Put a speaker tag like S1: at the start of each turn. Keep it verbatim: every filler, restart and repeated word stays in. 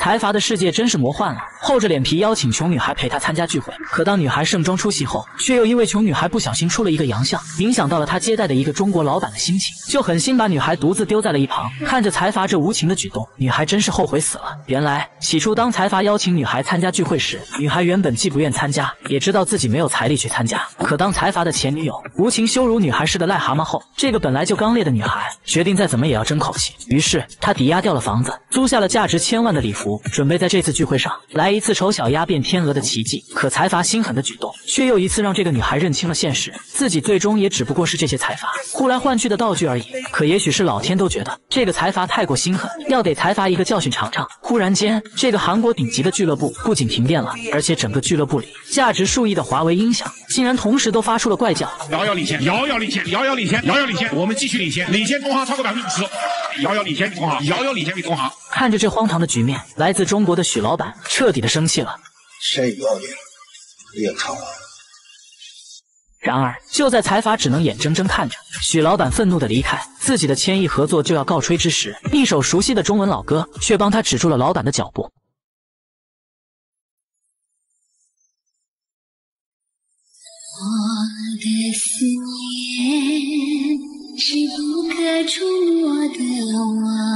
S1: 财阀的世界真是魔幻了，厚着脸皮邀请穷女孩陪他参加聚会。可当女孩盛装出席后，却又因为穷女孩不小心出了一个洋相，影响到了他接待的一个中国老板的心情，就狠心把女孩独自丢在了一旁。看着财阀这无情的举动，女孩真是后悔死了。原来起初当财阀邀请女孩参加聚会时，女孩原本既不愿参加，也知道自己没有财力去参加。可当财阀的前女友无情羞辱女孩是个癞蛤蟆后，这个本来就刚烈的女孩决定再怎么也要争口气。于是她抵押掉了房子，租下了价值千万的礼服，准备在这次聚会上来一次丑小鸭变天鹅的奇迹。可财阀心狠的举动，却又一次让这个女孩认清了现实，自己最终也只不过是这些财阀呼来唤去的道具而已。可也许是老天都觉得这个财阀太过心狠，要给财阀一个教训尝尝。忽然间，这个韩国顶级的俱乐部不仅停电了，而且整个俱乐部里价值数亿的华为音响竟然同时都发出了怪叫。
S2: 遥遥领先，遥遥领先，遥遥领先，遥遥领先，我们继续领先，领先同行超过百分之五十，遥遥领先比同行，遥遥领先比同行。
S1: 看着这荒唐的局面，来自中国的许老板彻底的生气了。
S3: 谁要脸，脸长了。
S1: 然而，就在财阀只能眼睁睁看着许老板愤怒的离开，自己的千亿合作就要告吹之时，一首熟悉的中文老歌却帮他止住了老板的脚步。
S4: 我的思念是不可触摸的网。